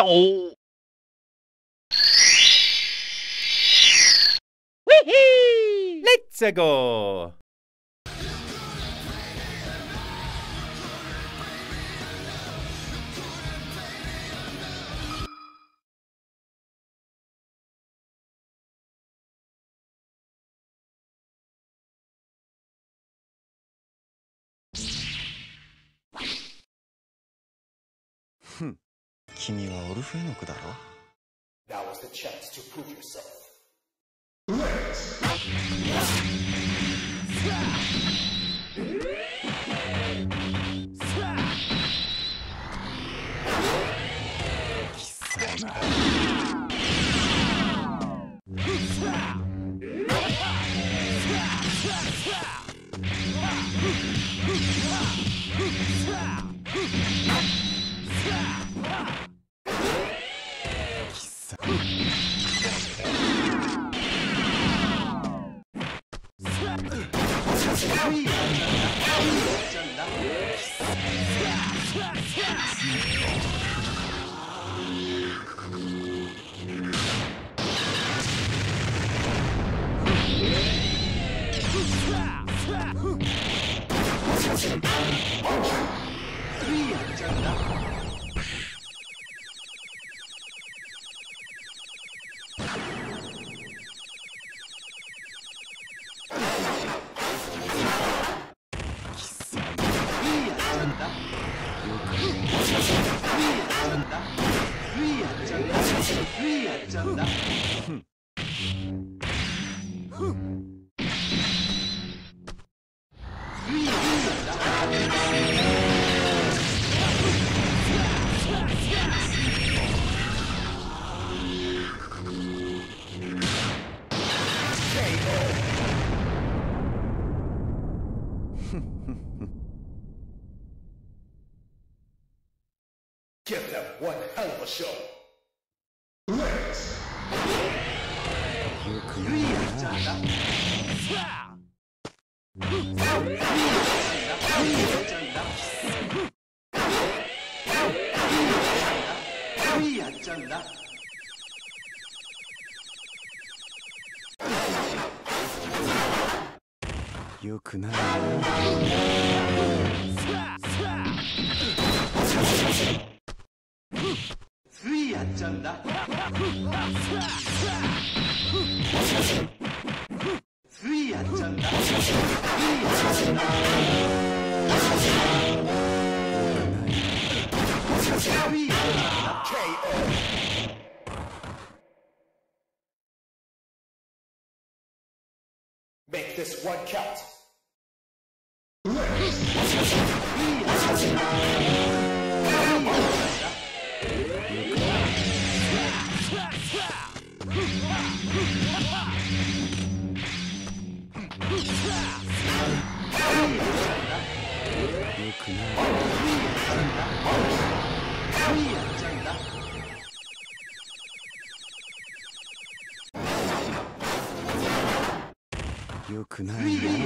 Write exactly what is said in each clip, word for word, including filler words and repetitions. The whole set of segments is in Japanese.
到。喂嘿 Let's go! ふん、君はオルフェノクだろ。 Now is the chance to prove yourself. Give them one hell of a show. Let's. You can have Free at Janda. Free at Janda. Free at K O. Make this one count. よくないな。よくないな。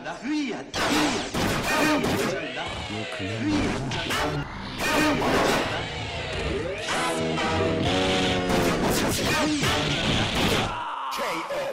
K O.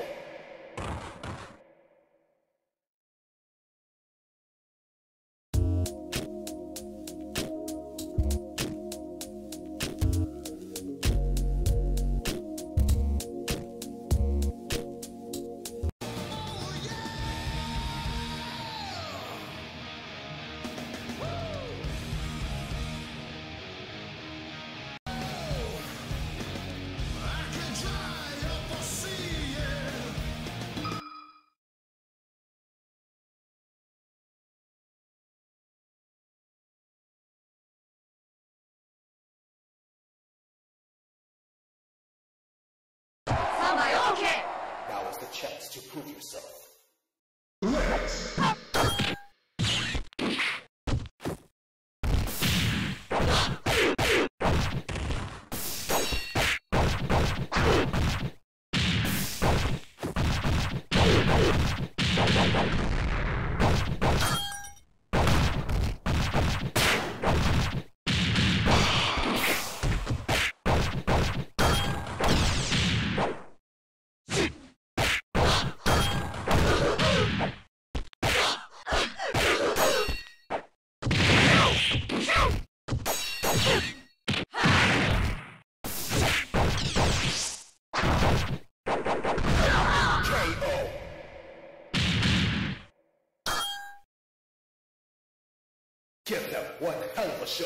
Give them one hell of a show.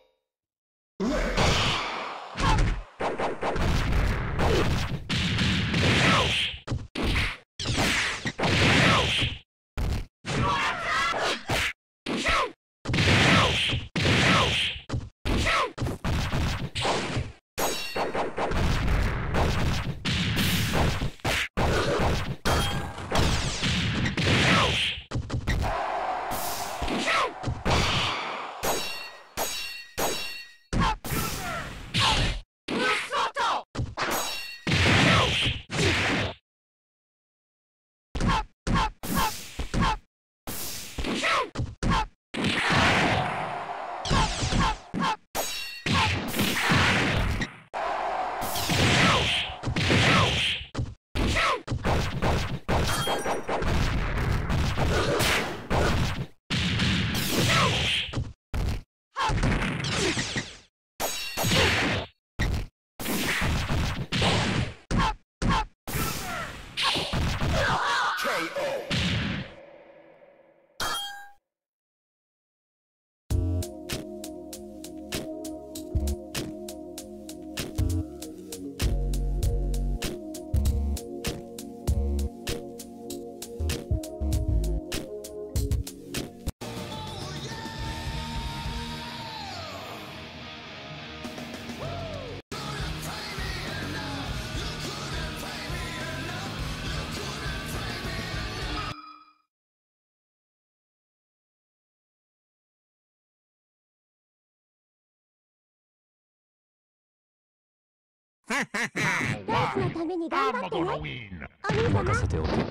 ダーツのために頑張ってね。お兄様。任せておけ。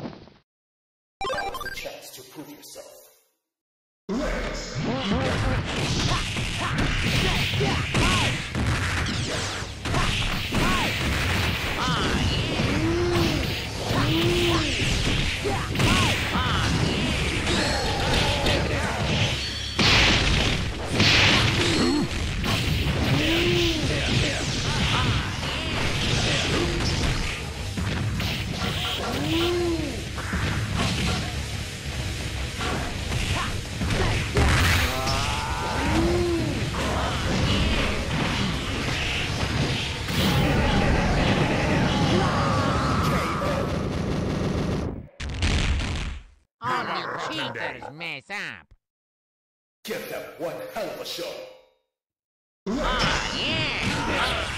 Mess up. Give them one hell of a show. Oh, yeah. Oh,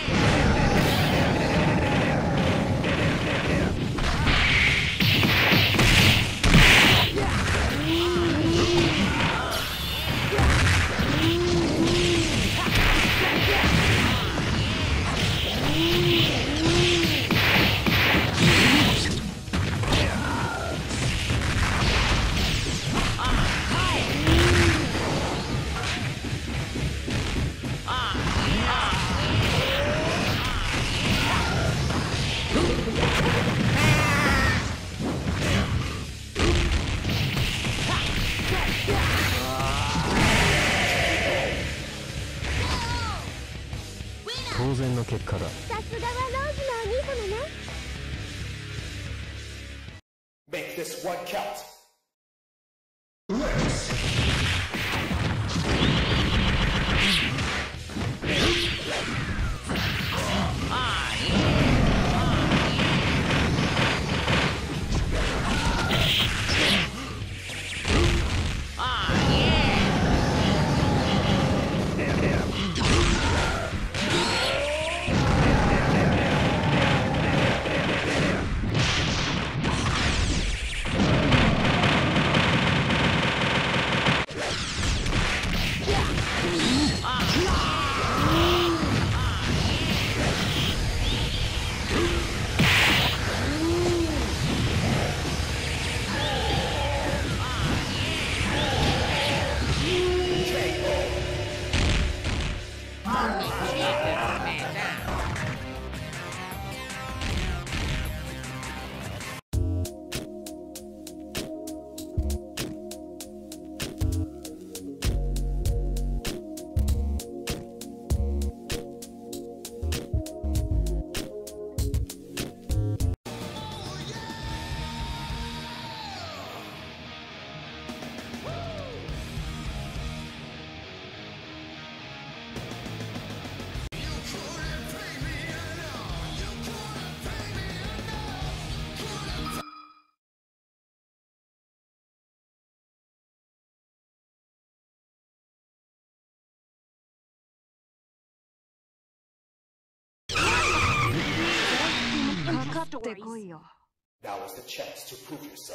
当然の結果だ。 さすがはローズのお兄様ね。 Make this one count. ってこいよ。 Now is the chance to prove yourself.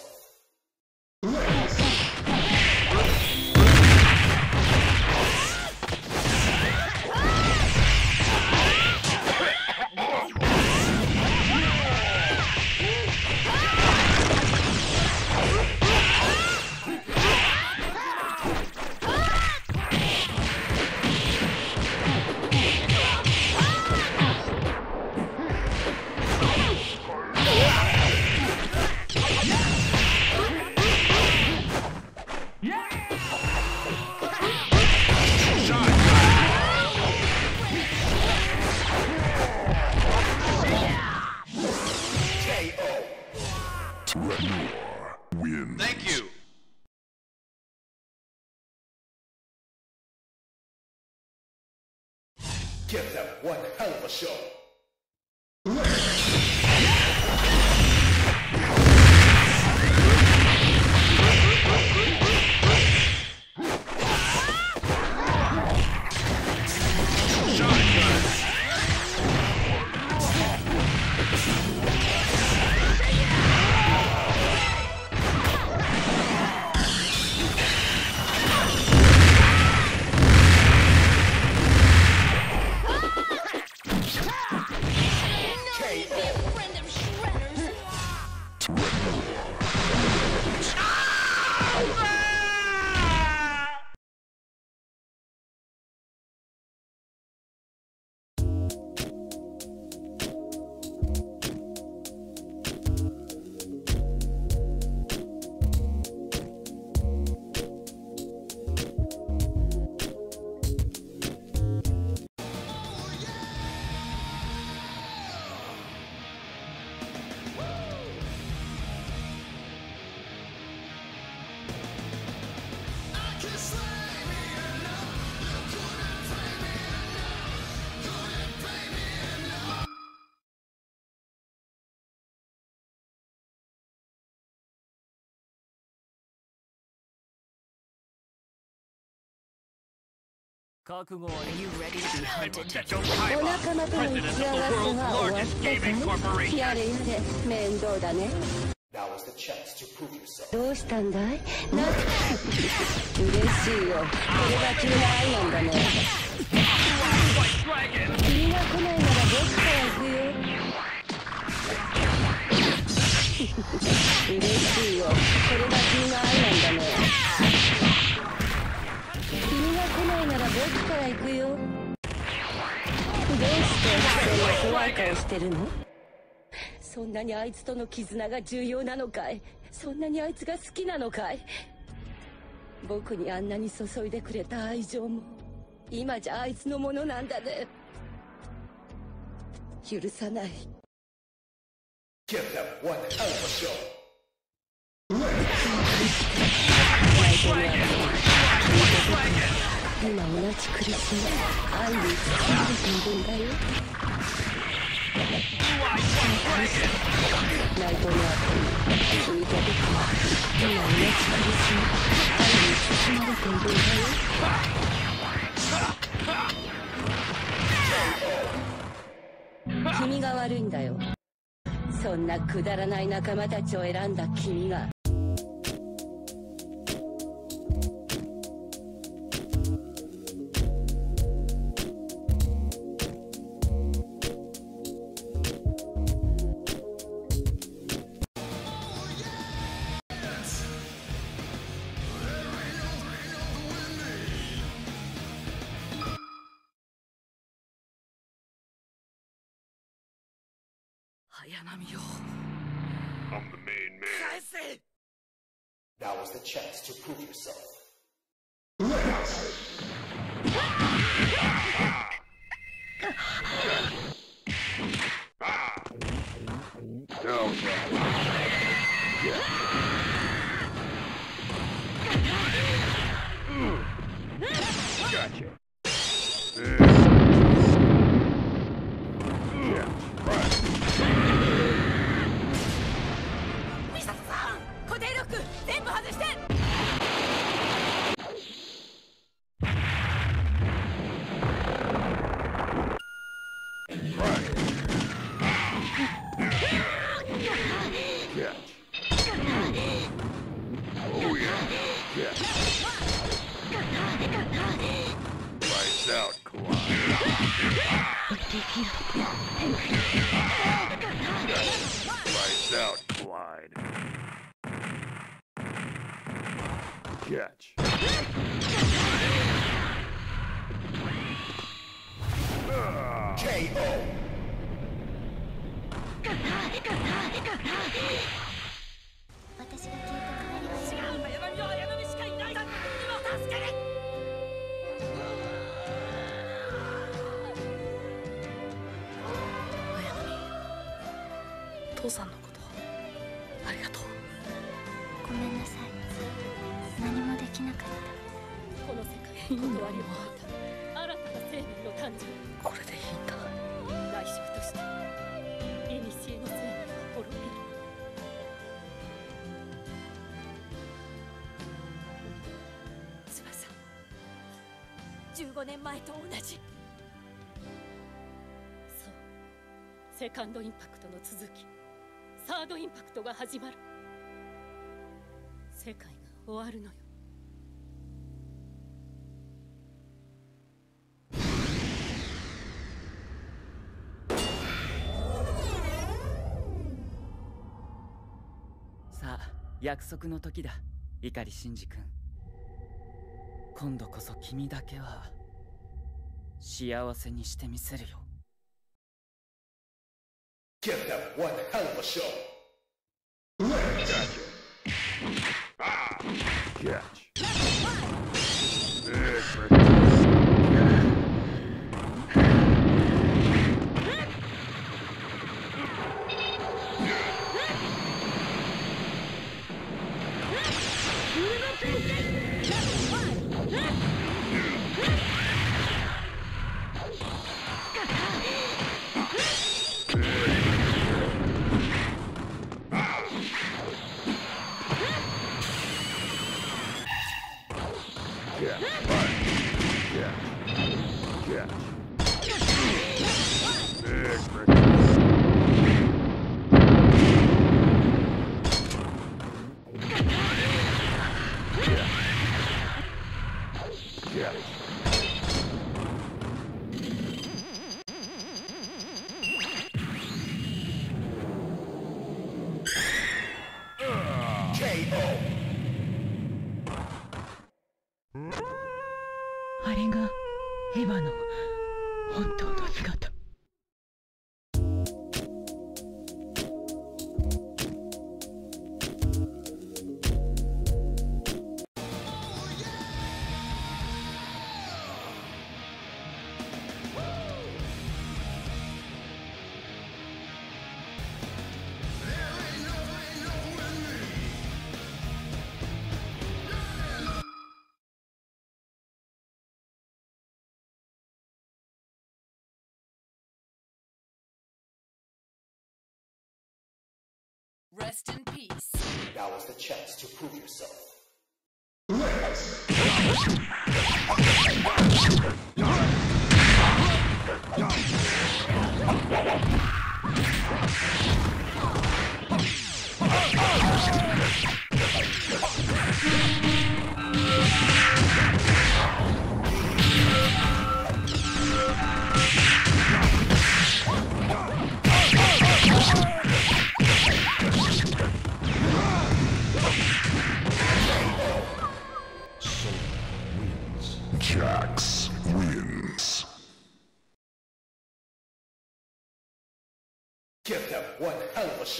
Thank you. Give them one hell of a show. Are you ready to be hunted? お仲間との打ち合わせは終わったかい？やれやれ、面倒だね。 Now is the chance to prove yourself. どうしたんだい？な、嬉しいよ。これが君の愛なんだね。君が来ないなら僕から行くよ。嬉しいよ。これが君の愛なんだね。君が来ないなら僕から行くよ。どうしてそんな怖い顔してるの？そんなにあいつとの絆が重要なのかい？そんなにあいつが好きなのかい？僕にあんなに注いでくれた愛情も今じゃあいつのものなんだね。許さない。 Give them one hell of a show. 今同じ苦しみ愛に包まれているんだよ。ナイトメア君、君と僕は今同じ苦しみ愛に包まれているんだよ。君が悪いんだよ。そんなくだらない仲間たちを選んだ君が。 I'm the main man. Now is the chance to prove yourself. No. Gotcha. Yeah, right. 固定ロック全部外して。 Lights out, Clyde. Catch. K O. 私が消えて帰りはしない。 早まりの綾波しかいない。今助ける。綾波、父さんのことありがとう。 ごめんなさい。何もできなかった。 この世界に断りを置いた新たな生命の誕生。 これでいいんだ。 来週として古の生命は滅びる。翼、じゅうごねんまえと同じ。そう、セカンドインパクトの続き、サードインパクトが始まる。世界が終わるのよ。 さあ、約束の時だ、碇シンジ君。今度こそ君だけは幸せにしてみせるよ。 Give them one hell of a show. Gotcha. Ah, catch. Excellent. Yeah. Yeah. Yeah. Excellent. Yeah. K O. あれがエヴァの本当の姿。 Rest in peace. Now is the chance to prove yourself. Jax wins. Give them one hell of a show.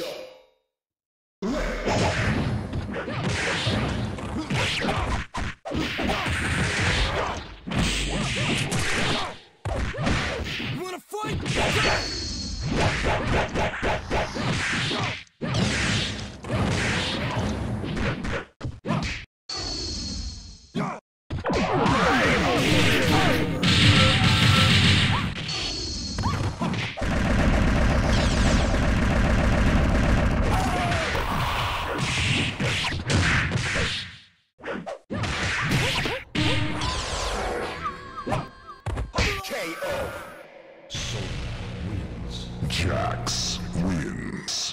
You wanna fight? Jax wins.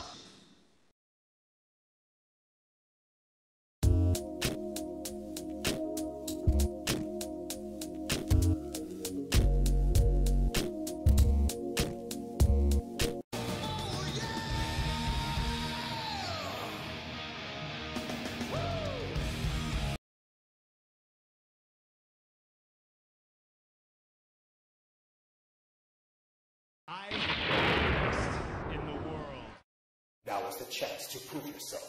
I am the best in the world. Now is the chance to prove yourself.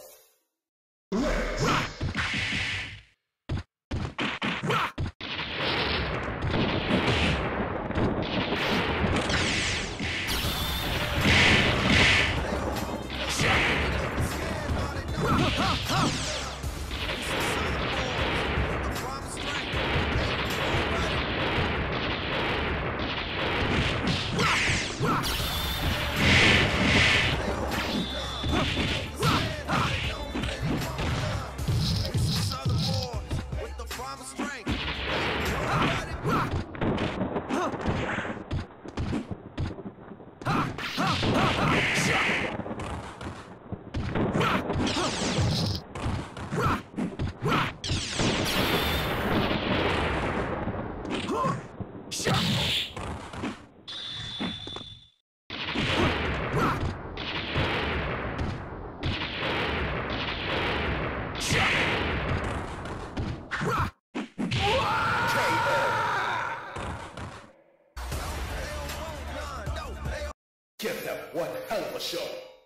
Give them one hell of a show.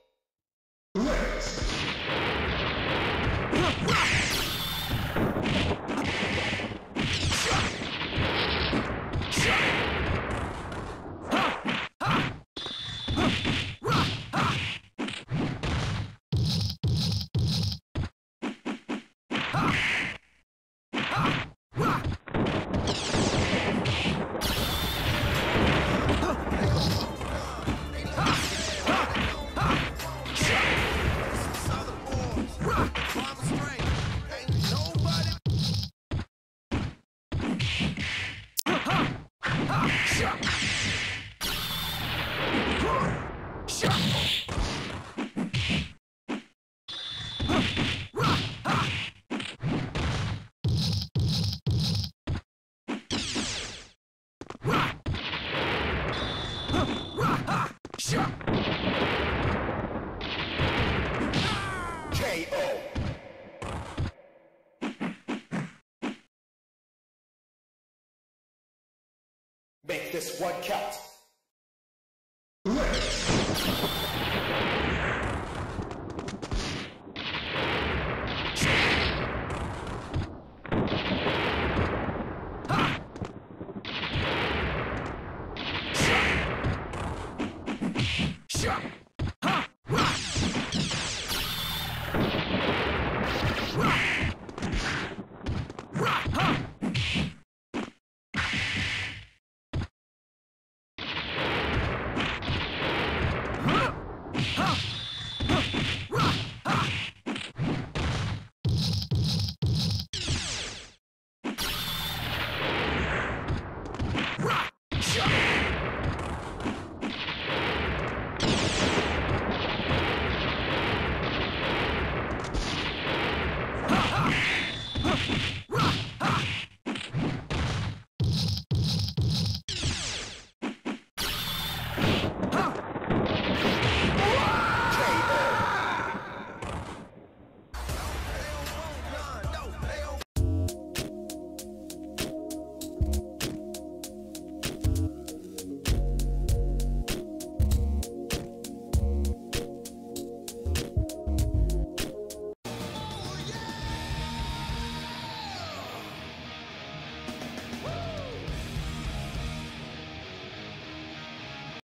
K O. Make this one count. Shot.